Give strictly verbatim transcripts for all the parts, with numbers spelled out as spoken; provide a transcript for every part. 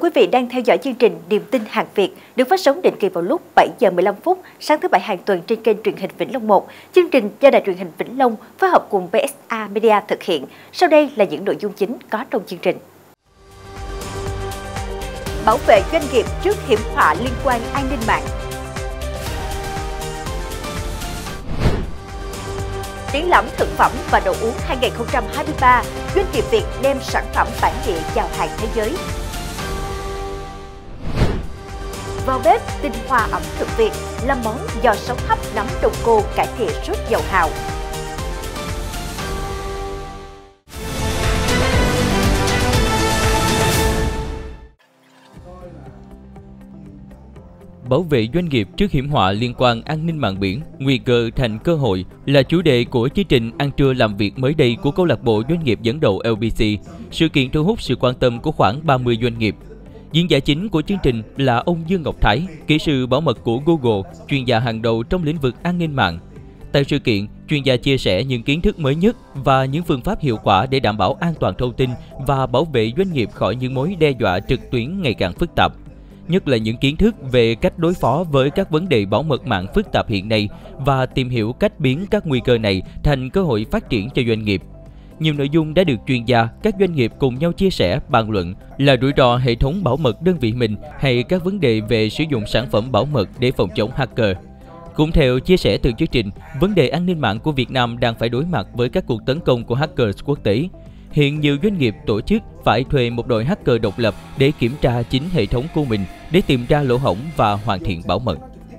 quý vị đang theo dõi chương trình Niềm tin hàng Việt được phát sóng định kỳ vào lúc bảy giờ mười lăm phút sáng thứ Bảy hàng tuần trên kênh truyền hình Vĩnh Long một. Chương trình do Đài truyền hình Vĩnh Long phối hợp cùng bê ét a Media thực hiện. Sau đây là những nội dung chính có trong chương trình. Bảo vệ doanh nghiệp trước hiểm họa liên quan an ninh mạng. Triển lãm thực phẩm và đồ uống hai không hai ba, doanh nghiệp Việt đem sản phẩm bản địa chào hàng thế giới. Vào bếp, tinh hoa ẩm thực Việt là món giò sống hấp nấm đông cô cải thiện sốt dầu hào. Bảo vệ doanh nghiệp trước hiểm họa liên quan an ninh mạng biển, nguy cơ thành cơ hội là chủ đề của chương trình Ăn trưa làm việc mới đây của câu lạc bộ doanh nghiệp dẫn đầu lờ bê xê. Sự kiện thu hút sự quan tâm của khoảng ba mươi doanh nghiệp. Diễn giả chính của chương trình là ông Dương Ngọc Thái, kỹ sư bảo mật của Google, chuyên gia hàng đầu trong lĩnh vực an ninh mạng. Tại sự kiện, chuyên gia chia sẻ những kiến thức mới nhất và những phương pháp hiệu quả để đảm bảo an toàn thông tin và bảo vệ doanh nghiệp khỏi những mối đe dọa trực tuyến ngày càng phức tạp. Nhất là những kiến thức về cách đối phó với các vấn đề bảo mật mạng phức tạp hiện nay và tìm hiểu cách biến các nguy cơ này thành cơ hội phát triển cho doanh nghiệp. Nhiều nội dung đã được chuyên gia, các doanh nghiệp cùng nhau chia sẻ, bàn luận là rủi ro hệ thống bảo mật đơn vị mình hay các vấn đề về sử dụng sản phẩm bảo mật để phòng chống hacker. Cũng theo chia sẻ từ chương trình, vấn đề an ninh mạng của Việt Nam đang phải đối mặt với các cuộc tấn công của hackers quốc tế. Hiện nhiều doanh nghiệp, tổ chức phải thuê một đội hacker độc lập để kiểm tra chính hệ thống của mình để tìm ra lỗ hổng và hoàn thiện bảo mật.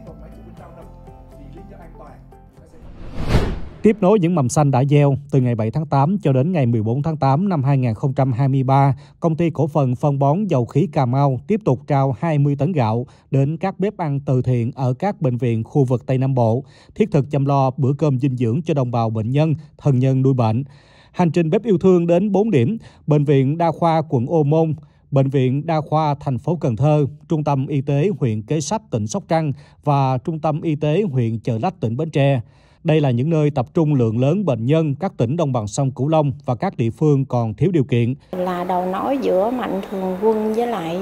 Tiếp nối những mầm xanh đã gieo, từ ngày bảy tháng tám cho đến ngày mười bốn tháng tám năm hai nghìn không trăm hai mươi ba, Công ty Cổ phần Phân bón Dầu khí Cà Mau tiếp tục trao hai mươi tấn gạo đến các bếp ăn từ thiện ở các bệnh viện khu vực Tây Nam Bộ, thiết thực chăm lo bữa cơm dinh dưỡng cho đồng bào bệnh nhân, thân nhân nuôi bệnh. Hành trình bếp yêu thương đến bốn điểm: Bệnh viện Đa khoa quận Ô Môn, Bệnh viện Đa khoa thành phố Cần Thơ, Trung tâm Y tế huyện Kế Sách tỉnh Sóc Trăng và Trung tâm Y tế huyện Chợ Lách tỉnh Bến Tre. Đây là những nơi tập trung lượng lớn bệnh nhân các tỉnh đồng bằng sông Cửu Long và các địa phương còn thiếu điều kiện. Là đầu nối giữa Mạnh Thường Quân với lại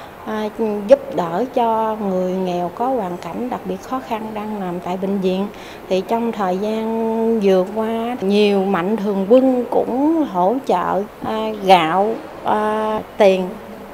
à, giúp đỡ cho người nghèo có hoàn cảnh đặc biệt khó khăn đang nằm tại bệnh viện. Thì trong thời gian vừa qua, nhiều Mạnh Thường Quân cũng hỗ trợ à, gạo, à, tiền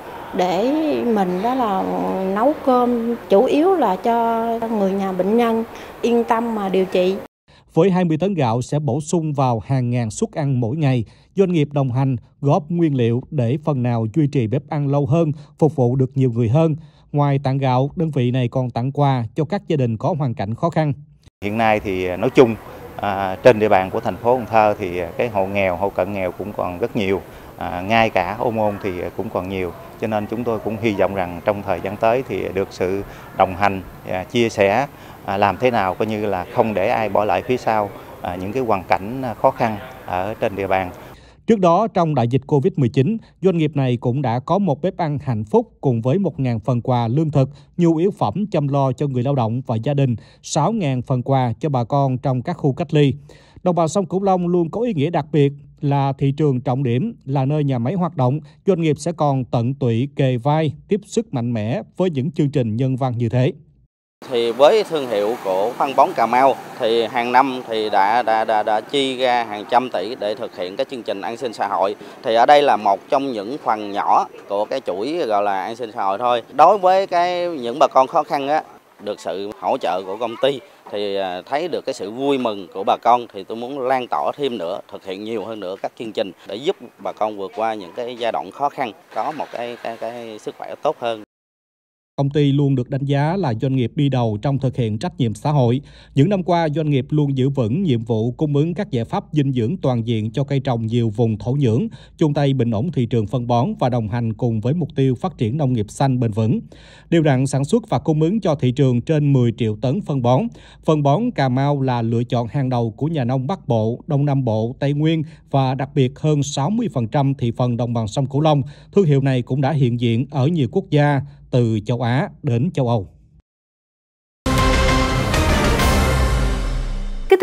để mình đó là nấu cơm, chủ yếu là cho người nhà bệnh nhân yên tâm mà điều trị. Với hai mươi tấn gạo sẽ bổ sung vào hàng ngàn suất ăn mỗi ngày, doanh nghiệp đồng hành góp nguyên liệu để phần nào duy trì bếp ăn lâu hơn, phục vụ được nhiều người hơn. Ngoài tặng gạo, đơn vị này còn tặng quà cho các gia đình có hoàn cảnh khó khăn. Hiện nay thì nói chung à, trên địa bàn của thành phố Cần Thơ thì cái hộ nghèo, hộ cận nghèo cũng còn rất nhiều. À, ngay cả Ô Môn thì cũng còn nhiều, cho nên chúng tôi cũng hy vọng rằng trong thời gian tới thì được sự đồng hành, à, chia sẻ, à, làm thế nào coi như là không để ai bỏ lại phía sau à, những cái hoàn cảnh khó khăn ở trên địa bàn. Trước đó, trong đại dịch Covid mười chín, doanh nghiệp này cũng đã có một bếp ăn hạnh phúc cùng với một nghìn phần quà lương thực, nhu yếu phẩm chăm lo cho người lao động và gia đình, sáu nghìn phần quà cho bà con trong các khu cách ly. Đồng bằng sông Cửu Long luôn có ý nghĩa đặc biệt, là thị trường trọng điểm, là nơi nhà máy hoạt động, doanh nghiệp sẽ còn tận tụy kề vai, tiếp sức mạnh mẽ với những chương trình nhân văn như thế. Thì với thương hiệu của phân bón Cà Mau thì hàng năm thì đã đã đã, đã chi ra hàng trăm tỷ để thực hiện các chương trình an sinh xã hội. Thì ở đây là một trong những phần nhỏ của cái chuỗi gọi là an sinh xã hội thôi. Đối với cái những bà con khó khăn á, được sự hỗ trợ của công ty thì thấy được cái sự vui mừng của bà con, thì tôi muốn lan tỏa thêm nữa, thực hiện nhiều hơn nữa các chương trình để giúp bà con vượt qua những cái giai đoạn khó khăn, có một cái cái cái sức khỏe tốt hơn. Công ty luôn được đánh giá là doanh nghiệp đi đầu trong thực hiện trách nhiệm xã hội. Những năm qua, doanh nghiệp luôn giữ vững nhiệm vụ cung ứng các giải pháp dinh dưỡng toàn diện cho cây trồng nhiều vùng thổ nhưỡng, chung tay bình ổn thị trường phân bón và đồng hành cùng với mục tiêu phát triển nông nghiệp xanh bền vững. Đều đặn sản xuất và cung ứng cho thị trường trên mười triệu tấn phân bón. Phân bón Cà Mau là lựa chọn hàng đầu của nhà nông Bắc Bộ, Đông Nam Bộ, Tây Nguyên và đặc biệt hơn sáu mươi phần trăm thị phần đồng bằng sông Cửu Long. Thương hiệu này cũng đã hiện diện ở nhiều quốc gia, từ châu Á đến châu Âu. Kính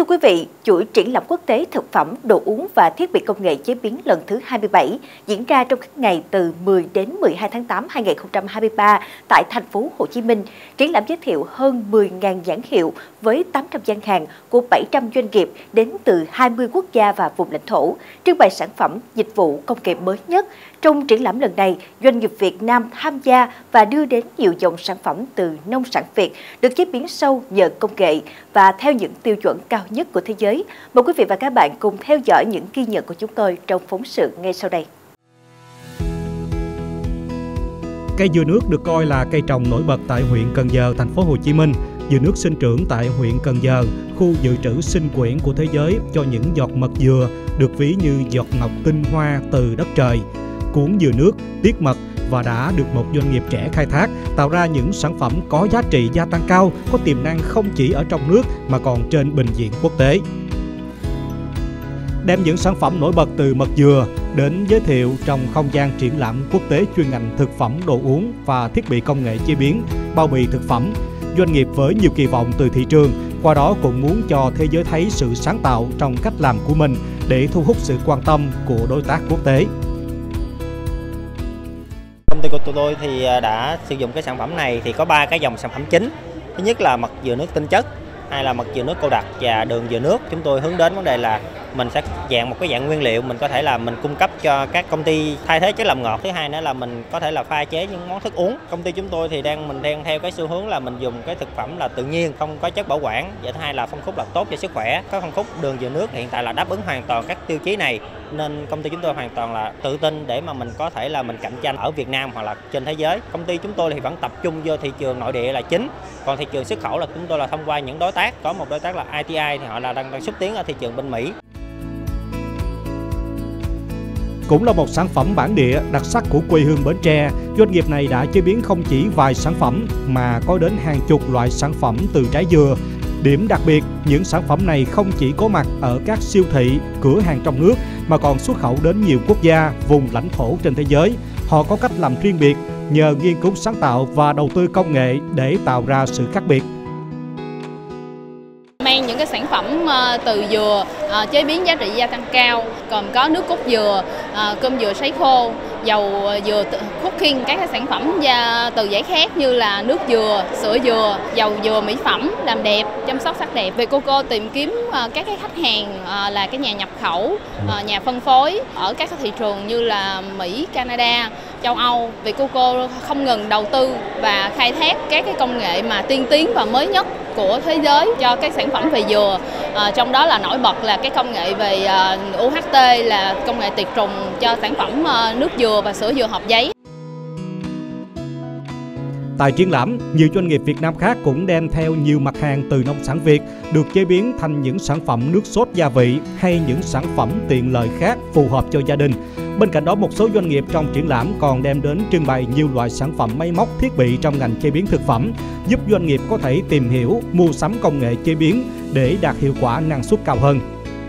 thưa quý vị, chuỗi triển lãm quốc tế thực phẩm, đồ uống và thiết bị công nghệ chế biến lần thứ hai mươi bảy diễn ra trong các ngày từ mười đến mười hai tháng tám năm hai nghìn không trăm hai mươi ba tại thành phố Hồ Chí Minh. Triển lãm giới thiệu hơn mười nghìn nhãn hiệu với tám trăm gian hàng của bảy trăm doanh nghiệp đến từ hai mươi quốc gia và vùng lãnh thổ, trưng bày sản phẩm, dịch vụ công nghệ mới nhất. Trong triển lãm lần này, doanh nghiệp Việt Nam tham gia và đưa đến nhiều dòng sản phẩm từ nông sản Việt được chế biến sâu nhờ công nghệ và theo những tiêu chuẩn cao nhất của thế giới. Mời quý vị và các bạn cùng theo dõi những ghi nhận của chúng tôi trong phóng sự ngay sau đây. Cây dừa nước được coi là cây trồng nổi bật tại huyện Cần Giờ, thành phố Hồ Chí Minh. Dừa nước sinh trưởng tại huyện Cần Giờ, khu dự trữ sinh quyển của thế giới cho những giọt mật dừa được ví như giọt ngọc tinh hoa từ đất trời. Cuốn dừa nước, tiết mật và đã được một doanh nghiệp trẻ khai thác, tạo ra những sản phẩm có giá trị gia tăng cao, có tiềm năng không chỉ ở trong nước mà còn trên bình diện quốc tế. Đem những sản phẩm nổi bật từ mật dừa đến giới thiệu trong không gian triển lãm quốc tế chuyên ngành thực phẩm, đồ uống và thiết bị công nghệ chế biến, bao bì thực phẩm, doanh nghiệp với nhiều kỳ vọng từ thị trường, qua đó cũng muốn cho thế giới thấy sự sáng tạo trong cách làm của mình để thu hút sự quan tâm của đối tác quốc tế. Công ty của tụi tôi thì đã sử dụng cái sản phẩm này thì có ba cái dòng sản phẩm chính. Thứ nhất là mật dừa nước tinh chất, hai là mật dừa nước cô đặc và đường dừa nước. Chúng tôi hướng đến vấn đề là mình sẽ dạng một cái dạng nguyên liệu, mình có thể là mình cung cấp cho các công ty thay thế chất làm ngọt. Thứ hai nữa là mình có thể là pha chế những món thức uống. Công ty chúng tôi thì đang mình đang theo cái xu hướng là mình dùng cái thực phẩm là tự nhiên, không có chất bảo quản. Và thứ hai là phân khúc là tốt cho sức khỏe. Các phân khúc đường dừa nước hiện tại là đáp ứng hoàn toàn các tiêu chí này, nên công ty chúng tôi hoàn toàn là tự tin để mà mình có thể là mình cạnh tranh ở Việt Nam hoặc là trên thế giới. Công ty chúng tôi thì vẫn tập trung vô thị trường nội địa là chính, còn thị trường xuất khẩu là chúng tôi là thông qua những đối tác. Có một đối tác là i tê i thì họ là đang, đang xúc tiến ở thị trường bên Mỹ. Cũng là một sản phẩm bản địa đặc sắc của quê hương Bến Tre, doanh nghiệp này đã chế biến không chỉ vài sản phẩm mà có đến hàng chục loại sản phẩm từ trái dừa. Điểm đặc biệt, những sản phẩm này không chỉ có mặt ở các siêu thị, cửa hàng trong nước mà còn xuất khẩu đến nhiều quốc gia, vùng lãnh thổ trên thế giới. Họ có cách làm riêng biệt, nhờ nghiên cứu sáng tạo và đầu tư công nghệ để tạo ra sự khác biệt. Mang những cái sản phẩm từ dừa chế biến giá trị gia tăng cao, gồm có nước cốt dừa, cơm dừa sấy khô, dầu dừa cooking, các cái sản phẩm từ giấy khác như là nước dừa, sữa dừa, dầu dừa mỹ phẩm làm đẹp, chăm sóc sắc đẹp. Vicoco tìm kiếm các cái khách hàng là cái nhà nhập khẩu, nhà phân phối ở các cái thị trường như là Mỹ, Canada, châu Âu. Vicoco không ngừng đầu tư và khai thác các cái công nghệ mà tiên tiến và mới nhất của thế giới cho các sản phẩm về dừa, à, trong đó là nổi bật là cái công nghệ về à, u hát tê là công nghệ tiệt trùng cho sản phẩm à, nước dừa và sữa dừa hộp giấy. Tại triển lãm, nhiều doanh nghiệp Việt Nam khác cũng đem theo nhiều mặt hàng từ nông sản Việt được chế biến thành những sản phẩm nước sốt gia vị hay những sản phẩm tiện lợi khác phù hợp cho gia đình. Bên cạnh đó, một số doanh nghiệp trong triển lãm còn đem đến trưng bày nhiều loại sản phẩm máy móc thiết bị trong ngành chế biến thực phẩm, giúp doanh nghiệp có thể tìm hiểu, mua sắm công nghệ chế biến để đạt hiệu quả năng suất cao hơn.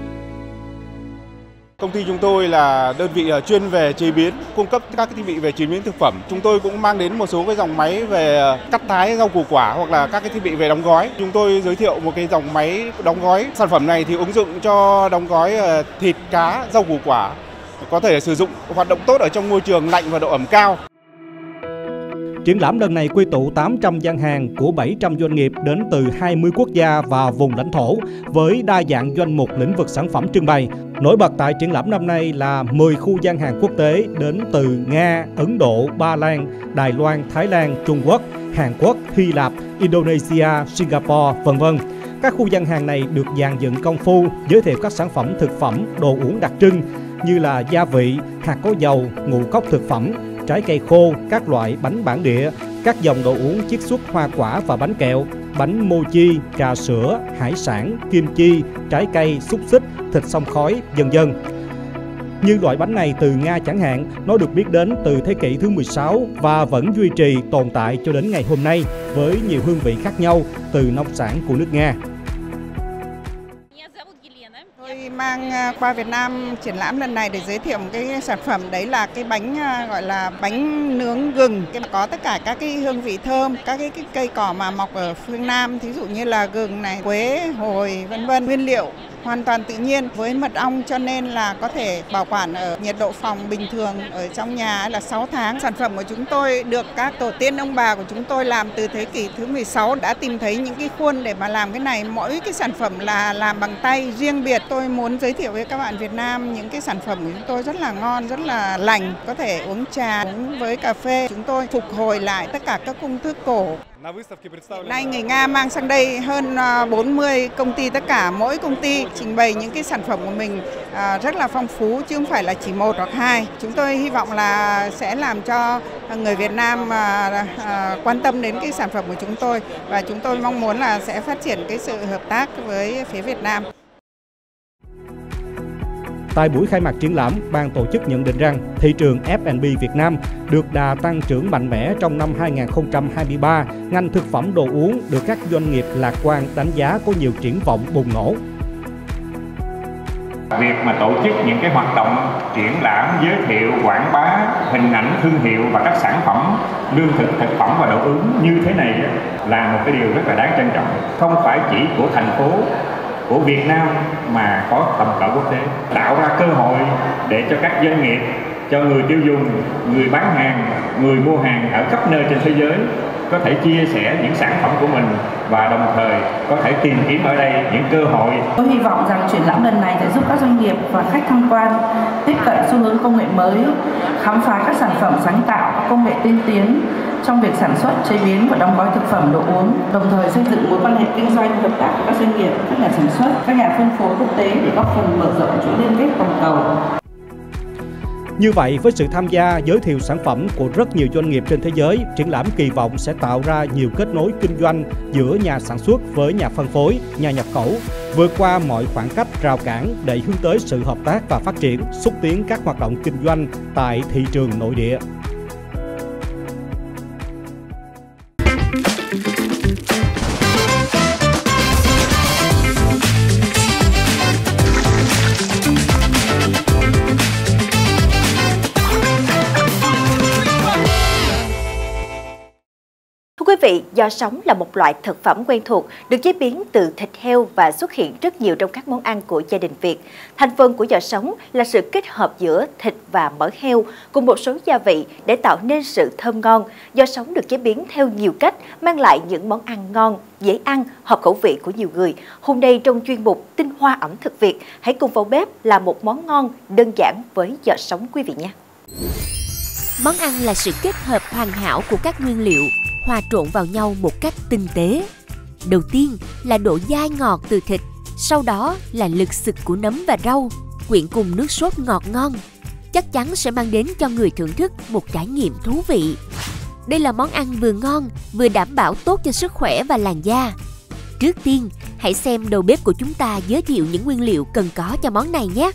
Công ty chúng tôi là đơn vị chuyên về chế biến, cung cấp các thiết bị về chế biến thực phẩm. Chúng tôi cũng mang đến một số cái dòng máy về cắt thái rau củ quả hoặc là các cái thiết bị về đóng gói. Chúng tôi giới thiệu một cái dòng máy đóng gói. Sản phẩm này thì ứng dụng cho đóng gói thịt, cá, rau củ quả, có thể sử dụng hoạt động tốt ở trong môi trường lạnh và độ ẩm cao. Triển lãm lần này quy tụ tám trăm gian hàng của bảy trăm doanh nghiệp đến từ hai mươi quốc gia và vùng lãnh thổ với đa dạng doanh mục lĩnh vực sản phẩm trưng bày. Nổi bật tại triển lãm năm nay là mười khu gian hàng quốc tế đến từ Nga, Ấn Độ, Ba Lan, Đài Loan, Thái Lan, Trung Quốc, Hàn Quốc, Hy Lạp, Indonesia, Singapore, vân vân. Các khu gian hàng này được dàn dựng công phu, giới thiệu các sản phẩm thực phẩm, đồ uống đặc trưng như là gia vị, hạt có dầu, ngũ cốc thực phẩm, trái cây khô, các loại bánh bản địa, các dòng đồ uống chiết xuất hoa quả và bánh kẹo, bánh mochi, trà sữa, hải sản, kim chi, trái cây, xúc xích, thịt xông khói, vân vân. Như loại bánh này từ Nga chẳng hạn, nó được biết đến từ thế kỷ thứ mười sáu và vẫn duy trì tồn tại cho đến ngày hôm nay với nhiều hương vị khác nhau từ nông sản của nước Nga. mang qua Việt Nam triển lãm lần này để giới thiệu một cái sản phẩm, đấy là cái bánh gọi là bánh nướng gừng. Cái có tất cả các cái hương vị thơm, các cái, cái cây cỏ mà mọc ở phương Nam, thí dụ như là gừng này, quế, hồi, vân vân. Nguyên liệu hoàn toàn tự nhiên với mật ong, cho nên là có thể bảo quản ở nhiệt độ phòng bình thường ở trong nhà là sáu tháng. Sản phẩm của chúng tôi được các tổ tiên ông bà của chúng tôi làm từ thế kỷ thứ mười sáu, đã tìm thấy những cái khuôn để mà làm cái này. Mỗi cái sản phẩm là làm bằng tay riêng biệt. Tôi muốn giới thiệu với các bạn Việt Nam những cái sản phẩm của chúng tôi rất là ngon, rất là lành, có thể uống trà, uống với cà phê. Chúng tôi phục hồi lại tất cả các công thức cổ. Nay người Nga mang sang đây hơn bốn mươi công ty, tất cả mỗi công ty trình bày những cái sản phẩm của mình rất là phong phú, chứ không phải là chỉ một hoặc hai. Chúng tôi hy vọng là sẽ làm cho người Việt Nam quan tâm đến cái sản phẩm của chúng tôi, và chúng tôi mong muốn là sẽ phát triển cái sự hợp tác với phía Việt Nam. Tại buổi khai mạc triển lãm, ban tổ chức nhận định rằng thị trường ép and bê Việt Nam được đà tăng trưởng mạnh mẽ trong năm hai nghìn không trăm hai mươi ba. Ngành thực phẩm đồ uống được các doanh nghiệp lạc quan đánh giá có nhiều triển vọng bùng nổ. Việc mà tổ chức những cái hoạt động triển lãm, giới thiệu, quảng bá hình ảnh thương hiệu và các sản phẩm lương thực, thực phẩm và đồ uống như thế này là một cái điều rất là đáng trân trọng. Không phải chỉ của thành phố, của Việt Nam mà có tầm cỡ quốc tế, tạo ra cơ hội để cho các doanh nghiệp, cho người tiêu dùng, người bán hàng, người mua hàng ở khắp nơi trên thế giới có thể chia sẻ những sản phẩm của mình và đồng thời có thể tìm kiếm ở đây những cơ hội. Tôi hy vọng rằng triển lãm lần này sẽ giúp các doanh nghiệp và khách tham quan tiếp cận xu hướng công nghệ mới, khám phá các sản phẩm sáng tạo, công nghệ tiên tiến trong việc sản xuất, chế biến và đóng gói thực phẩm đồ uống, đồng thời xây dựng mối quan hệ kinh doanh hợp tác với các doanh nghiệp, các nhà sản xuất, các nhà phân phối quốc tế để góp phần mở rộng chuỗi liên kết toàn cầu. Như vậy, với sự tham gia giới thiệu sản phẩm của rất nhiều doanh nghiệp trên thế giới, triển lãm kỳ vọng sẽ tạo ra nhiều kết nối kinh doanh giữa nhà sản xuất với nhà phân phối, nhà nhập khẩu, vượt qua mọi khoảng cách rào cản để hướng tới sự hợp tác và phát triển, xúc tiến các hoạt động kinh doanh tại thị trường nội địa. Thưa quý vị, giò sống là một loại thực phẩm quen thuộc, được chế biến từ thịt heo và xuất hiện rất nhiều trong các món ăn của gia đình Việt. Thành phần của giò sống là sự kết hợp giữa thịt và mỡ heo cùng một số gia vị để tạo nên sự thơm ngon. Giò sống được chế biến theo nhiều cách, mang lại những món ăn ngon, dễ ăn, hợp khẩu vị của nhiều người. Hôm nay trong chuyên mục Tinh hoa ẩm thực Việt, hãy cùng vào bếp làm một món ngon đơn giản với giò sống quý vị nhé. Món ăn là sự kết hợp hoàn hảo của các nguyên liệu, hòa trộn vào nhau một cách tinh tế. Đầu tiên là độ dai ngọt từ thịt, sau đó là lực xực của nấm và rau, quyện cùng nước sốt ngọt ngon. Chắc chắn sẽ mang đến cho người thưởng thức một trải nghiệm thú vị. Đây là món ăn vừa ngon, vừa đảm bảo tốt cho sức khỏe và làn da. Trước tiên, hãy xem đầu bếp của chúng ta giới thiệu những nguyên liệu cần có cho món này nhé.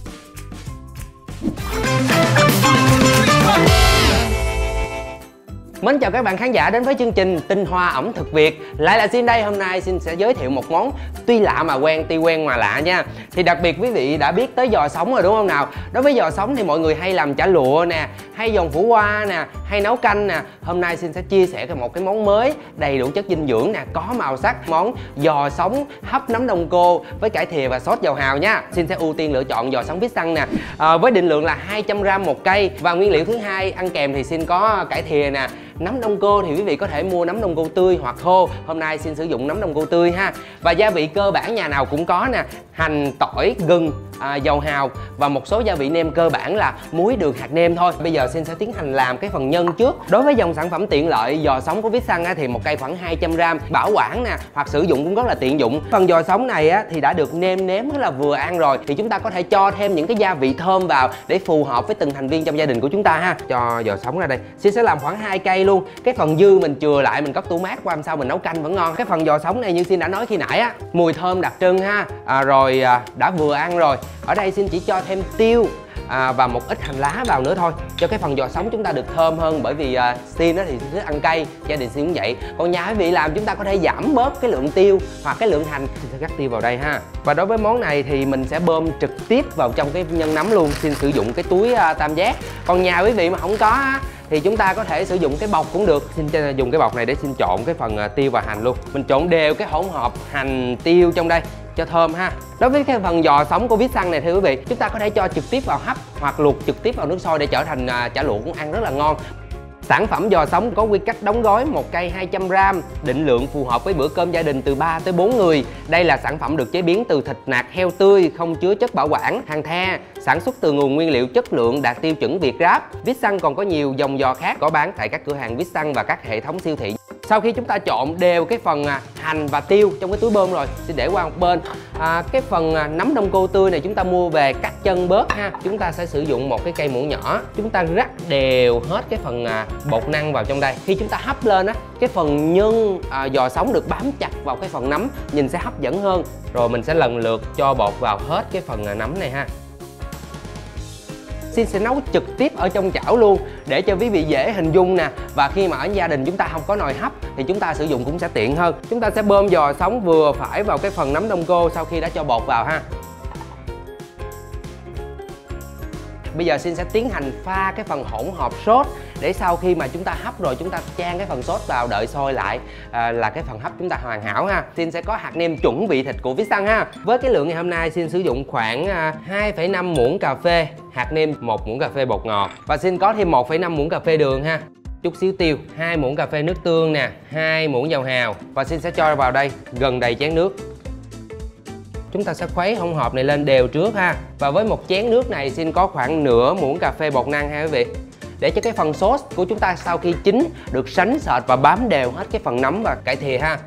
Mến chào các bạn khán giả đến với chương trình Tinh hoa ẩm thực Việt. Lại là Xin đây, hôm nay Xin sẽ giới thiệu một món tuy lạ mà quen, tuy quen mà lạ nha. Thì đặc biệt quý vị đã biết tới giò sống rồi đúng không nào? Đối với giò sống thì mọi người hay làm chả lụa nè, hay giòn phủ qua nè, hay nấu canh nè. Hôm nay Xin sẽ chia sẻ một cái món mới đầy đủ chất dinh dưỡng nè, có màu sắc, món giò sống hấp nấm đông cô với cải thìa và sốt dầu hào nha. Xin sẽ ưu tiên lựa chọn giò sống vít xăng nè, à, với định lượng là hai trăm gam một cây. Và nguyên liệu thứ hai ăn kèm thì Xin có cải thìa nè. Nấm đông cô thì quý vị có thể mua nấm đông cô tươi hoặc khô. Hôm nay Xin sử dụng nấm đông cô tươi ha. Và gia vị cơ bản nhà nào cũng có nè: hành, tỏi, gừng, à, dầu hào và một số gia vị nêm cơ bản là muối, đường, hạt nêm thôi. Bây giờ Xin sẽ tiến hành làm cái phần nhân trước. Đối với dòng sản phẩm tiện lợi giò sống của Vít Xăng á, thì một cây khoảng hai trăm gam, bảo quản nè hoặc sử dụng cũng rất là tiện dụng. Phần giò sống này á, thì đã được nêm nếm rất là vừa ăn rồi, thì chúng ta có thể cho thêm những cái gia vị thơm vào để phù hợp với từng thành viên trong gia đình của chúng ta ha. Cho giò sống ra đây, Xin sẽ làm khoảng hai cây luôn. Cái phần dư mình chừa lại, mình cất tủ mát qua hôm sau mình nấu canh vẫn ngon. Cái phần giò sống này như Xin đã nói khi nãy á, mùi thơm đặc trưng ha. À, rồi à, đã vừa ăn rồi. Ở đây Xin chỉ cho thêm tiêu À, và một ít hành lá vào nữa thôi cho cái phần giò sống chúng ta được thơm hơn, bởi vì à, Xin thì thích ăn cay, gia đình Xin cũng vậy. Còn nhà quý vị làm chúng ta có thể giảm bớt cái lượng tiêu hoặc cái lượng hành. Xin sẽ cắt tiêu vào đây ha. Và đối với món này thì mình sẽ bơm trực tiếp vào trong cái nhân nắm luôn. Xin sử dụng cái túi à, tam giác. Còn nhà quý vị mà không có á, thì chúng ta có thể sử dụng cái bọc cũng được. Xin dùng cái bọc này để Xin trộn cái phần à, tiêu và hành luôn. Mình trộn đều cái hỗn hợp hành tiêu trong đây cho thơm ha. Đối với cái phần giò sống của vít xăng này thưa quý vị, chúng ta có thể cho trực tiếp vào hấp hoặc luộc trực tiếp vào nước sôi để trở thành uh, chả luộc cũng ăn rất là ngon. Sản phẩm giò sống có quy cách đóng gói một cây hai trăm gam, định lượng phù hợp với bữa cơm gia đình từ ba tới bốn người. Đây là sản phẩm được chế biến từ thịt nạc heo tươi, không chứa chất bảo quản, hàng the, sản xuất từ nguồn nguyên liệu chất lượng đạt tiêu chuẩn Việt Gáp. vít xăng còn có nhiều dòng giò khác có bán tại các cửa hàng vít xăng và các hệ thống siêu thị. Sau khi chúng ta trộn đều cái phần hành và tiêu trong cái túi bơm rồi, xin để qua một bên. À, cái phần nấm đông cô tươi này chúng ta mua về cắt chân bớt ha. Chúng ta sẽ sử dụng một cái cây muỗng nhỏ, chúng ta rắc đều hết cái phần bột năng vào trong đây. Khi chúng ta hấp lên á, cái phần nhân à, giò sống được bám chặt vào cái phần nấm, nhìn sẽ hấp dẫn hơn. Rồi mình sẽ lần lượt cho bột vào hết cái phần nấm này ha. Xin sẽ nấu trực tiếp ở trong chảo luôn để cho quý vị dễ hình dung nè. Và khi mà ở gia đình chúng ta không có nồi hấp thì chúng ta sử dụng cũng sẽ tiện hơn. Chúng ta sẽ bơm giò sống vừa phải vào cái phần nấm đông cô sau khi đã cho bột vào ha. Bây giờ Xin sẽ tiến hành pha cái phần hỗn hợp sốt để sau khi mà chúng ta hấp rồi chúng ta chan cái phần sốt vào đợi sôi lại à, là cái phần hấp chúng ta hoàn hảo ha. Xin sẽ có hạt nêm chuẩn vị thịt của vít xăng ha. Với cái lượng ngày hôm nay Xin sử dụng khoảng à, hai phẩy năm muỗng cà phê hạt nêm, một muỗng cà phê bột ngọt và Xin có thêm một phẩy năm muỗng cà phê đường ha. Chút xíu tiêu, hai muỗng cà phê nước tương nè, hai muỗng dầu hào và Xin sẽ cho vào đây gần đầy chén nước. Chúng ta sẽ khuấy hỗn hợp này lên đều trước ha. Và với một chén nước này Xin có khoảng nửa muỗng cà phê bột năng ha quý vị. Để cho cái phần sốt của chúng ta sau khi chín được sánh sệt và bám đều hết cái phần nấm và cải thìa ha.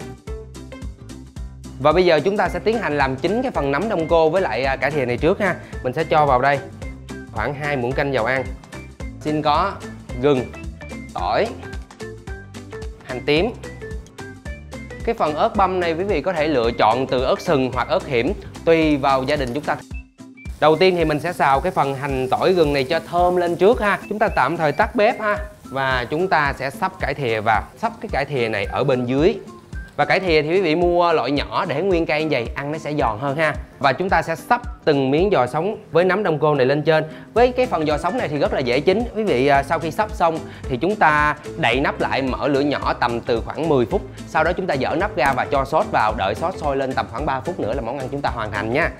Và bây giờ chúng ta sẽ tiến hành làm chín cái phần nấm đông cô với lại cải thìa này trước ha. Mình sẽ cho vào đây khoảng hai muỗng canh dầu ăn. Xin có gừng, tỏi, hành tím. Cái phần ớt băm này quý vị có thể lựa chọn từ ớt sừng hoặc ớt hiểm tùy vào gia đình chúng ta. Đầu tiên thì mình sẽ xào cái phần hành tỏi gừng này cho thơm lên trước ha. Chúng ta tạm thời tắt bếp ha. Và chúng ta sẽ xấp cải thìa vào. Xấp cái cải thìa này ở bên dưới. Và cải thìa thì quý vị mua loại nhỏ để nguyên cây như vậy, ăn nó sẽ giòn hơn ha. Và chúng ta sẽ xấp từng miếng giò sống với nấm đông cô này lên trên. Với cái phần giò sống này thì rất là dễ chín. Quý vị sau khi xấp xong thì chúng ta đậy nắp lại, mở lửa nhỏ tầm từ khoảng mười phút. Sau đó chúng ta dỡ nắp ra và cho sốt vào, đợi sốt sôi lên tầm khoảng ba phút nữa là món ăn chúng ta hoàn thành nha.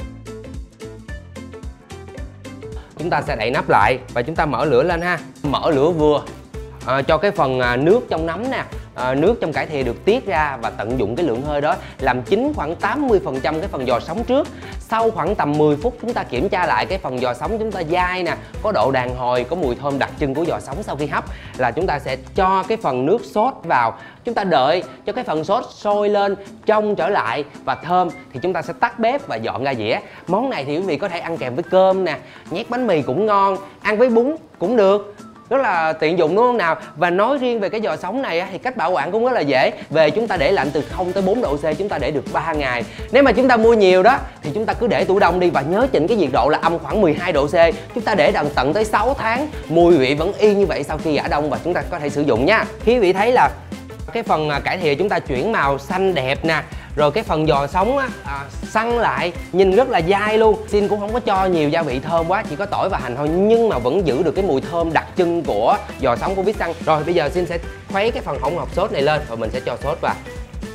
Chúng ta sẽ đậy nắp lại và chúng ta mở lửa lên ha. Mở lửa vừa à, cho cái phần à, nước trong nấm nè, à, nước trong cải thìa được tiết ra và tận dụng cái lượng hơi đó, làm chín khoảng tám mươi phần trăm cái phần giò sống trước. Sau khoảng tầm mười phút chúng ta kiểm tra lại cái phần giò sống chúng ta dai nè, có độ đàn hồi, có mùi thơm đặc trưng của giò sống sau khi hấp, là chúng ta sẽ cho cái phần nước sốt vào. Chúng ta đợi cho cái phần sốt sôi lên, trong trở lại và thơm thì chúng ta sẽ tắt bếp và dọn ra dĩa. Món này thì quý vị có thể ăn kèm với cơm nè, nhét bánh mì cũng ngon, ăn với bún cũng được. Rất là tiện dụng đúng không nào? Và nói riêng về cái giò sống này thì cách bảo quản cũng rất là dễ. Về chúng ta để lạnh từ không tới bốn độ C, chúng ta để được ba ngày. Nếu mà chúng ta mua nhiều đó thì chúng ta cứ để tủ đông đi và nhớ chỉnh cái nhiệt độ là âm khoảng mười hai độ C. Chúng ta để đằng tận tới sáu tháng, mùi vị vẫn y như vậy sau khi giã đông và chúng ta có thể sử dụng nha. Khi quý vị thấy là cái phần cải thìa chúng ta chuyển màu xanh đẹp nè, rồi cái phần giò sống á, à, săn lại, nhìn rất là dai luôn. Xin cũng không có cho nhiều gia vị thơm quá, chỉ có tỏi và hành thôi, nhưng mà vẫn giữ được cái mùi thơm đặc trưng của giò sống của vít xăng. Rồi bây giờ Xin sẽ khuấy cái phần hỗn hợp sốt này lên và mình sẽ cho sốt vào.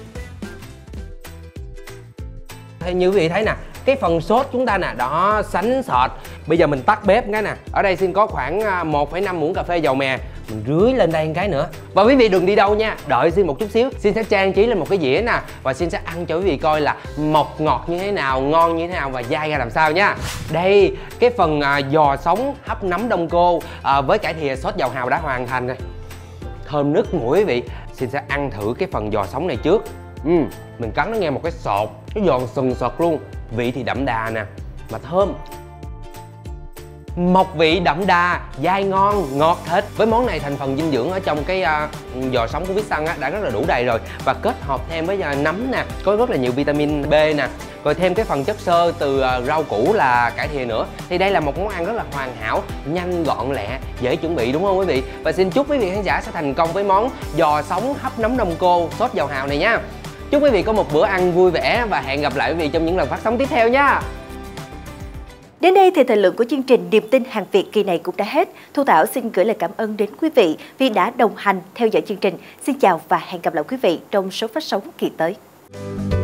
Thì như quý vị thấy nè, cái phần sốt chúng ta nè, đó, sánh sệt. Bây giờ mình tắt bếp cái nè. Ở đây Xin có khoảng một phẩy năm muỗng cà phê dầu mè, mình rưới lên đây một cái nữa. Và quý vị đừng đi đâu nha, đợi Xin một chút xíu. Xin sẽ trang trí lên một cái dĩa nè, và Xin sẽ ăn cho quý vị coi là mộc ngọt như thế nào, ngon như thế nào và dai ra làm sao nha. Đây, cái phần à, giò sống hấp nấm đông cô à, với cải thìa sốt dầu hào đã hoàn thành rồi. Thơm nức mũi quý vị. Xin sẽ ăn thử cái phần giò sống này trước. Ừ, mình cắn nó nghe một cái sột, nó giòn sừng sật luôn. Vị thì đậm đà nè, mà thơm. mộc vị đậm đà, dai ngon, ngọt thịt. Với món này thành phần dinh dưỡng ở trong cái uh, giò sống của Viết Săn á, đã rất là đủ đầy rồi. Và kết hợp thêm với uh, nấm nè, có rất là nhiều vitamin B nè, rồi thêm cái phần chất xơ từ uh, rau củ là cải thìa nữa. Thì đây là một món ăn rất là hoàn hảo, nhanh gọn lẹ, dễ chuẩn bị đúng không quý vị? Và xin chúc quý vị khán giả sẽ thành công với món giò sống hấp nấm đông cô sốt dầu hào này nha. Chúc quý vị có một bữa ăn vui vẻ và hẹn gặp lại quý vị trong những lần phát sóng tiếp theo nha. Đến đây thì thời lượng của chương trình Niềm tin hàng Việt kỳ này cũng đã hết. Thu Thảo xin gửi lời cảm ơn đến quý vị vì đã đồng hành theo dõi chương trình. Xin chào và hẹn gặp lại quý vị trong số phát sóng kỳ tới.